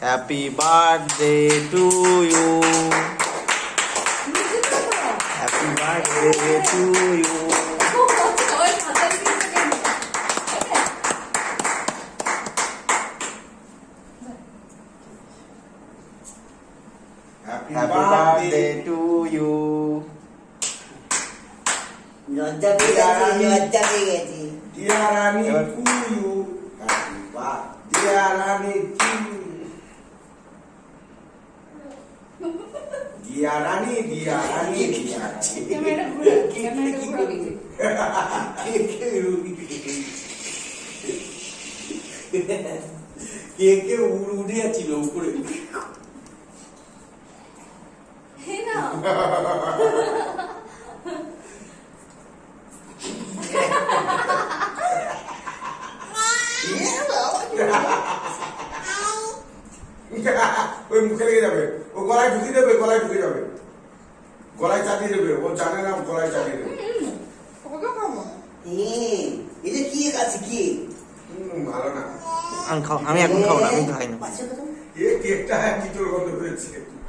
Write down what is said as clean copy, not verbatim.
Happy birthday to you. Happy birthday to you. Happy birthday to you. লজ্জা পেয়ে গেছি। Dear Rani to you. Happy birthday. Dear Rani to you. Dear Rani, dear Rani. কে উড়ে ছিল উপরে ওই মুখে লেগে যাবে ও গলায় ঢুকিয়ে দেবে গলায় চাপিয়ে দেবে ও জানে না গলায় চাপিয়ে দেবে এটা কি আছে কি ভালো না আমি এখন খাবো না, আমি খাই না। কেকটা কি তোর গন্ধ পেয়েছে